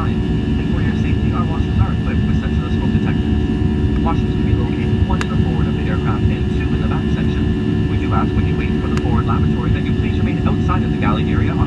behind. And for your safety, our washers are equipped with sensitive smoke detectors. Washers can be located 1 to the forward of the aircraft and 2 in the back section. We do ask when you wait for the forward lavatory that you please remain outside of the galley area on